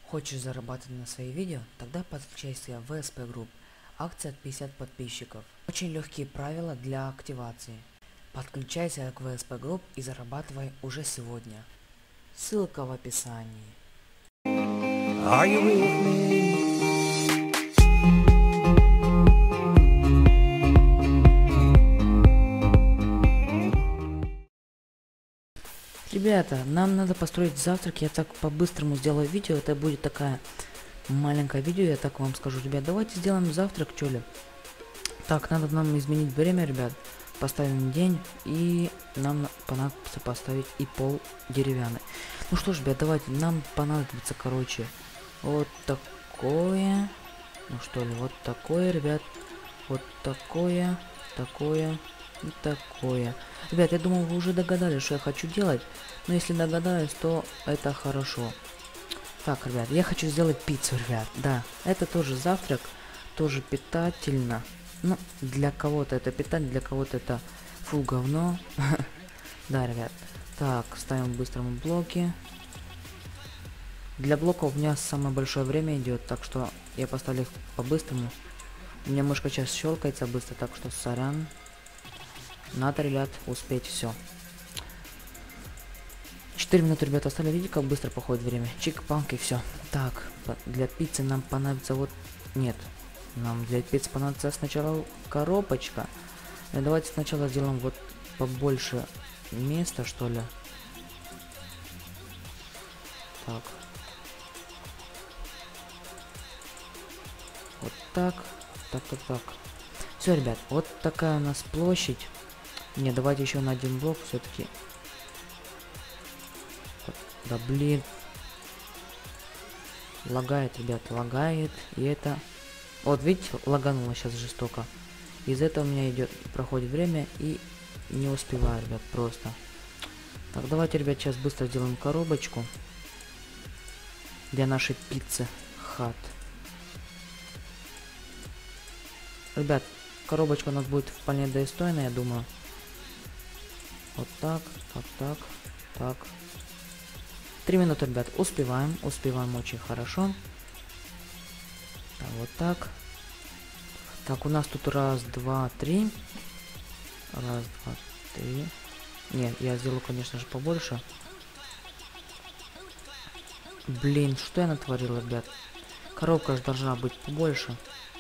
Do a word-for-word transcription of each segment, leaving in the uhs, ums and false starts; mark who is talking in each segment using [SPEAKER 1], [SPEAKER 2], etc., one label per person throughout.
[SPEAKER 1] Хочешь зарабатывать на свои видео? Тогда подключайся в ви эс пи Group. Акция от пятидесяти подписчиков. Очень легкие правила для активации. Подключайся к ви эс пи Group и зарабатывай уже сегодня. Ссылка в описании.
[SPEAKER 2] Are you with me?
[SPEAKER 1] Ребята, нам надо построить завтрак. Я так по-быстрому сделаю видео. Это будет такая маленькое видео, я так вам скажу. Ребят, давайте сделаем завтрак, что ли. Так, надо нам изменить время, ребят. Поставим день, и нам понадобится поставить и пол деревянный. Ну что ж, ребят, давайте, нам понадобится, короче, вот такое. Ну что ли, вот такое, ребят. Вот такое, такое и такое. Ребят, я думаю, вы уже догадались, что я хочу делать. Но если догадались, то это хорошо. Так, ребят, я хочу сделать пиццу, ребят. Да, это тоже завтрак, тоже питательно. Ну, для кого-то это питание, для кого-то это фу, говно. Да, ребят. Так, ставим быстрому блоки. Для блоков у меня самое большое время идет, так что я поставлю их по-быстрому. У меня мышка сейчас щелкается быстро, так что сорян. Надо, ребят, успеть все. четыре минуты, ребята, остались. Видите, как быстро проходит время? Чик-панк и все. Так, для пиццы нам понадобится вот... Нет. Нам для пиццы понадобится сначала коробочка. И давайте сначала сделаем вот побольше места, что ли. Так. Вот так. Так, так, так. Все, ребят, вот такая у нас площадь. Не, давайте еще на один блок все-таки. Да блин. Лагает, ребят, лагает. И это... Вот, видите, лагануло сейчас жестоко. Из этого у меня идет, проходит время и не успеваю, ребят, просто. Так, давайте, ребят, сейчас быстро сделаем коробочку. Для нашей пиццы хат. Ребят, коробочка у нас будет вполне достойная, я думаю. Вот так, так, так, так. Три минуты, ребят, успеваем, успеваем очень хорошо. Так, вот так. Так, у нас тут раз, два, три. Раз, два, три. Нет, я сделаю, конечно же, побольше. Блин, что я натворил, ребят? Коробка же должна быть побольше.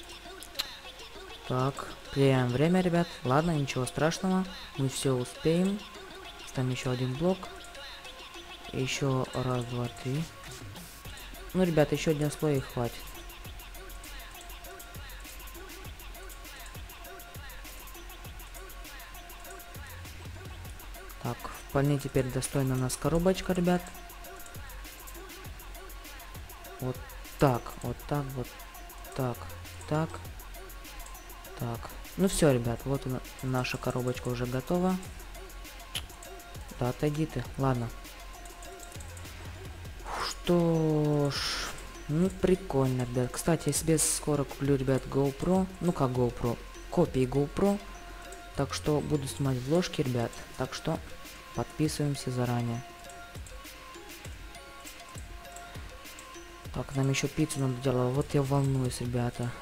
[SPEAKER 1] Так, теряем время, ребят. Ладно, ничего страшного. Мы все успеем. Ставим еще один блок. Еще раз, два, три. Ну, ребят, еще один слой и хватит. Так, вполне теперь достойна у нас коробочка, ребят. Вот так, вот так, вот так, так, так. Ну все, ребят, вот наша коробочка уже готова. Да, отойди ты, ладно. Что ж, ну прикольно, ребят. Кстати, я себе скоро куплю, ребят, GoPro. Ну как GoPro, копии GoPro. Так что буду снимать вложки, ребят. Так что подписываемся заранее. Так, нам еще пиццу надо делать. Вот я волнуюсь, ребята.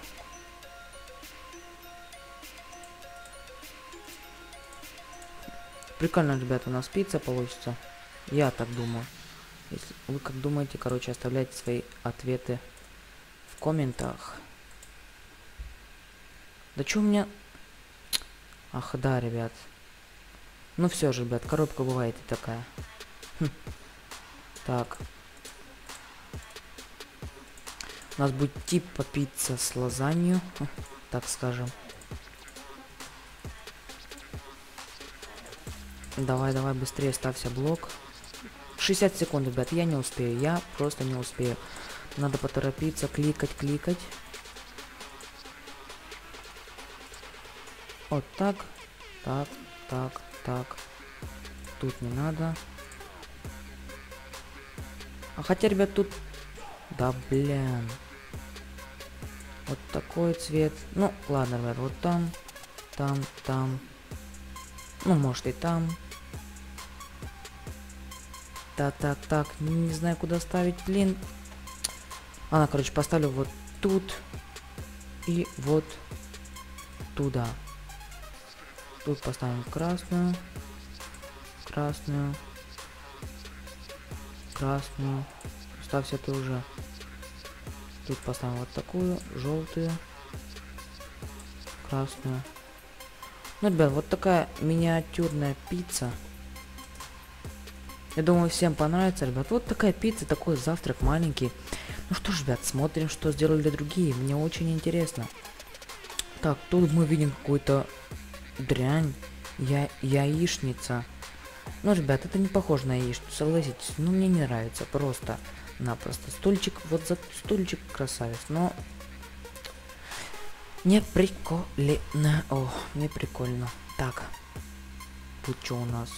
[SPEAKER 1] Прикольно, ребята, у нас пицца получится. Я так думаю. Если вы как думаете, короче, оставляйте свои ответы в комментах. Да что у меня... Ах, да, ребят. Ну все же, ребят, коробка бывает и такая. Хм. Так. У нас будет типа пицца с лазанью, так скажем. Давай, давай, быстрее ставься блок. шестьдесят секунд, ребят, я не успею, я просто не успею. Надо поторопиться, кликать, кликать. Вот так, так, так, так. Тут не надо. А хотя, ребят, тут... Да, блин. Вот такой цвет. Ну, ладно, ребят, вот там, там, там. Ну, может и там. Так, так, так, не знаю, куда ставить, блин. Она, короче, поставлю вот тут и вот туда. Тут поставим красную, красную, красную. Ставься ты уже. Тут поставим вот такую, желтую, красную. Ну, ребят, вот такая миниатюрная пицца. Я думаю, всем понравится, ребят. Вот такая пицца, такой завтрак маленький. Ну что ж, ребят, смотрим, что сделали другие. Мне очень интересно. Так, тут мы видим какую-то дрянь. Я яичница. Ну, ребят, это не похоже на яичницу, согласитесь. Ну, мне не нравится, просто-напросто. Стульчик, вот за стульчик красавец, но... Не прикольно. О, не прикольно. Так. Тут что у нас?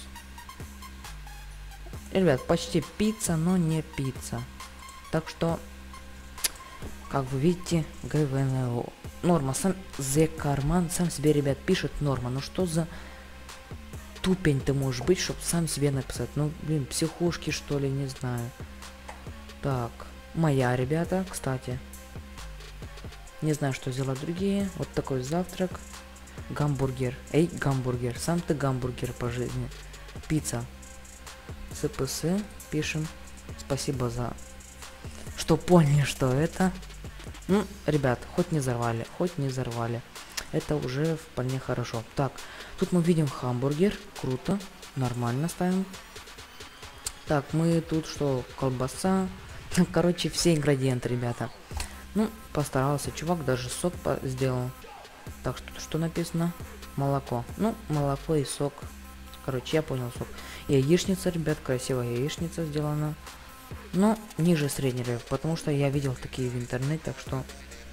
[SPEAKER 1] Ребят, почти пицца, но не пицца. Так что, как вы видите, ГВНО. Норма, сам The Карман сам себе, ребят, пишет норма. Ну что за тупень ты можешь быть, чтобы сам себе написать? Ну, блин, психушки, что ли, не знаю. Так, моя, ребята, кстати. Не знаю, что сделать другие. Вот такой завтрак. Гамбургер. Эй, гамбургер. Сам ты гамбургер по жизни. Пицца. СПС. Пишем. Спасибо за... Что поняли, что это. Ну, ребят, хоть не взорвали. Хоть не взорвали. Это уже вполне хорошо. Так, тут мы видим хамбургер. Круто. Нормально ставим. Так, мы тут что? Колбаса. Короче, все ингредиенты, ребята. Ну, постарался чувак, даже сок сделал. Так, что, что написано? Молоко. Ну, молоко и сок. Короче, я понял, сок. Яичница, ребят, красивая яичница сделана. Но ниже среднего, потому что я видел такие в интернете, так что...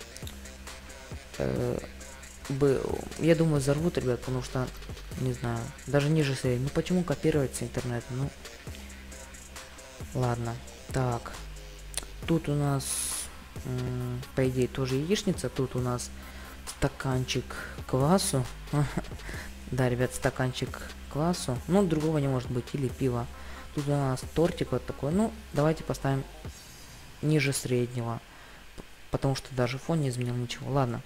[SPEAKER 1] Э, бы, я думаю, взорвут, ребят, потому что, не знаю, даже ниже среднего. Ну, почему копировать с интернета? Ну, ладно. Так, тут у нас... По идее тоже яичница. Тут у нас стаканчик квасу. Да, ребят, стаканчик квасу. Ну, другого не может быть. Или пиво. Тут у нас тортик вот такой. Ну, давайте поставим ниже среднего. Потому что даже фон не изменил ничего. Ладно.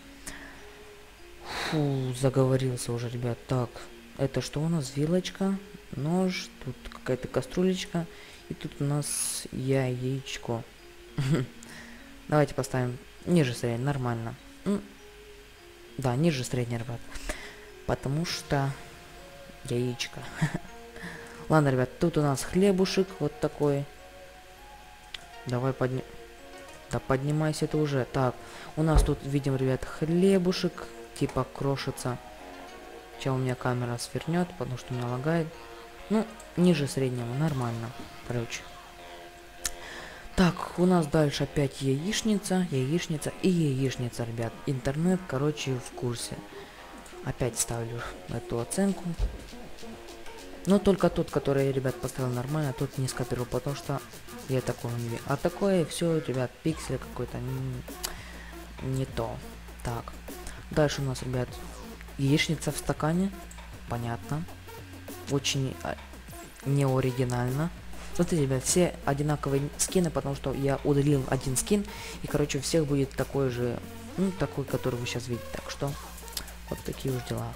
[SPEAKER 1] Фу, заговорился уже, ребят. Так, это что у нас? Вилочка, нож. Тут какая-то кастрюлечка. И тут у нас яичко. Давайте поставим ниже среднего, нормально. Ну, да, ниже среднего, ребят. Потому что яичко. Ладно, ребят, тут у нас хлебушек вот такой. Давай подним... Да поднимайся ты уже. Так, у нас тут, видим, ребят, хлебушек. Типа крошится. Сейчас у меня камера свернет, потому что у меня лагает. Ну, ниже среднего, нормально. Короче. Так, у нас дальше опять яичница, яичница и яичница, ребят. Интернет, короче, в курсе. Опять ставлю эту оценку. Но только тот, который, ребят, поставил нормально, а тот не скопировал, потому что я такого не вижу. А такое все, ребят, пиксель какой-то не, не то. Так, дальше у нас, ребят, яичница в стакане. Понятно. Очень а, неоригинально. Смотрите, ребят, все одинаковые скины, потому что я удалил один скин. И, короче, у всех будет такой же, ну, такой, который вы сейчас видите. Так что, вот такие уж дела.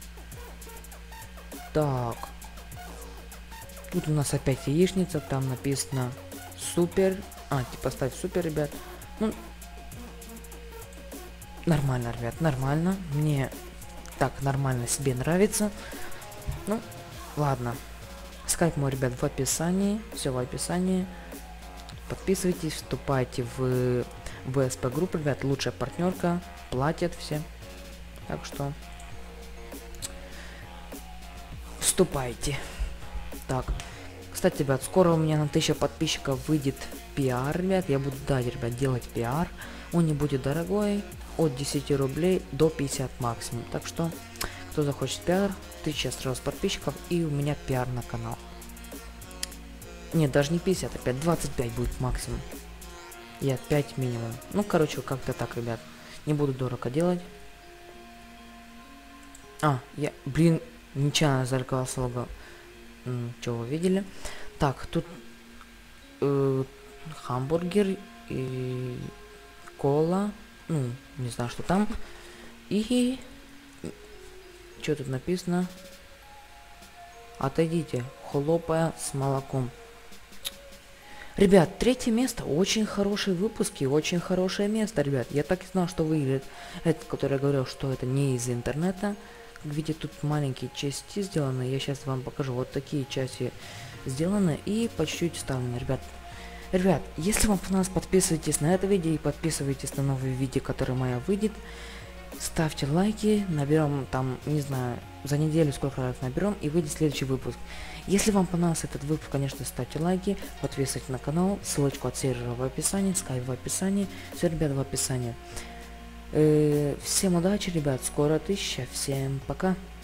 [SPEAKER 1] Так. Тут у нас опять яичница, там написано супер. А, типа ставь супер, ребят. Ну, нормально, ребят, нормально. Мне так нормально себе нравится. Ну, ладно. Скайп мой, ребят, в описании. Все в описании. Подписывайтесь, вступайте в ВСП группу, ребят. Лучшая партнерка. Платят все. Так что вступайте. Так. Кстати, ребят, скоро у меня на тысячу подписчиков выйдет пиар, ребят. Я буду, да, ребят, делать пиар. Он не будет дорогой. От десяти рублей до пятидесяти максимум. Так что, кто захочет пиар, тысяча сразу подписчиков, и у меня пиар на канал. Нет, даже не пятьдесят, опять двадцать пять будет максимум. И пять минимум. Ну, короче, как-то так, ребят. Не буду дорого делать. А, я, блин, нечаянно зарекался лого. Что вы видели? Так, тут э, хамбургер и кола, ну, не знаю, что там. И... Что тут написано? Отойдите, хлопая с молоком. Ребят, третье место. Очень хорошие выпуски, очень хорошее место, ребят. Я так и знал, что выиграет этот, который говорил, что это не из интернета. Как видите, тут маленькие части сделаны. Я сейчас вам покажу. Вот такие части сделаны и по чуть-чуть вставлены, ребят. Ребят, если вам понравилось, подписывайтесь на это видео и подписывайтесь на новые видео, которые моя выйдет. Ставьте лайки, наберем там, не знаю, за неделю сколько раз наберем и выйдет следующий выпуск. Если вам понравился этот выпуск, конечно, ставьте лайки, подписывайтесь на канал, ссылочку от сервера в описании, скайп в описании, все, ребят, в описании. Э-э- всем удачи, ребят, скоро тысяча, всем пока.